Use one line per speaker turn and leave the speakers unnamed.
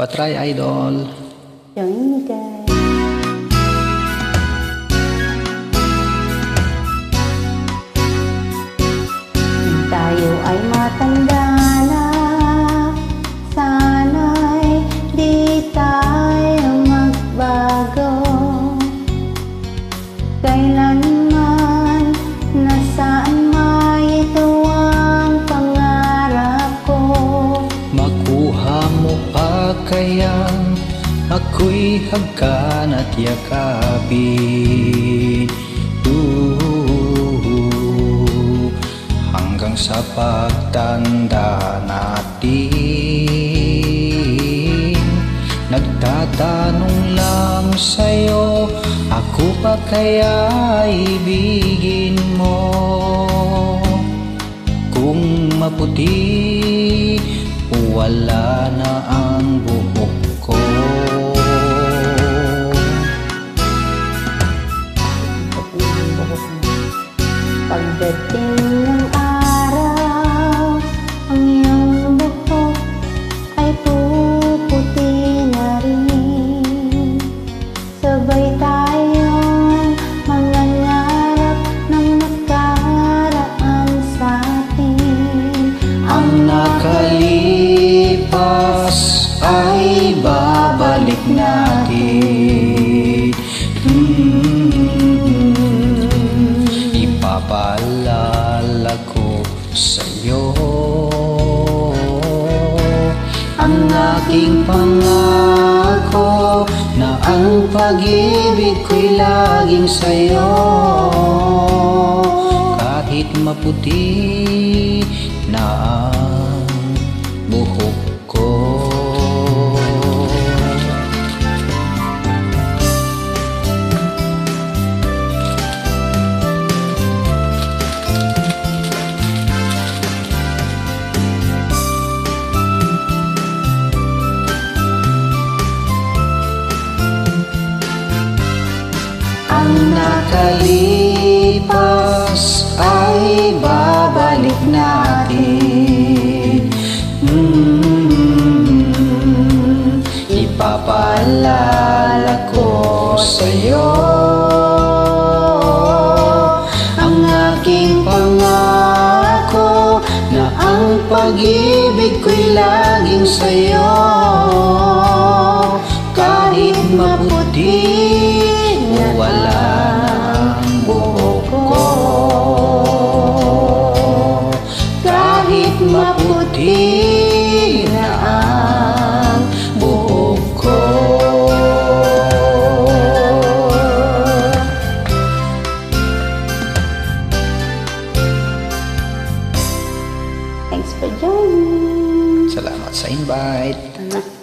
Patry Idol.
Join guys. Tayo ay matanda na, sana'y di tayo magbago. Kailanman, nasaan may ito ang pangarap ko.
Makuha mo pa kayang ako'y hagkan at yakapin, hanggang sa pagtanda natin. Nagtatanong lang sa'yo, ako pa kaya ibigin mo? Kung maputi, wala na ang buhok ko.
Pagdating ng araw, ang iyong buhok ay puputi na rin. Sabay tayong mangangarap ng nakaraan sa atin.
Ang nakalipas ay babalik natin. Ipapaalala ko sa'yo ang aking pangako, na ang pag-ibig ko'y laging sa'yo. Kahit maputi na ang buhok ko. Ang nakalipas ay babalik natin. Ipapaalala ko sa'yo ang aking pangako, na ang pag-ibig ko'y laging sa'yo. Kahit maputi, wala ang buhok ko. Kahit maputi na ang buhok ko.
Thanks for joining.
Salamat sa invite.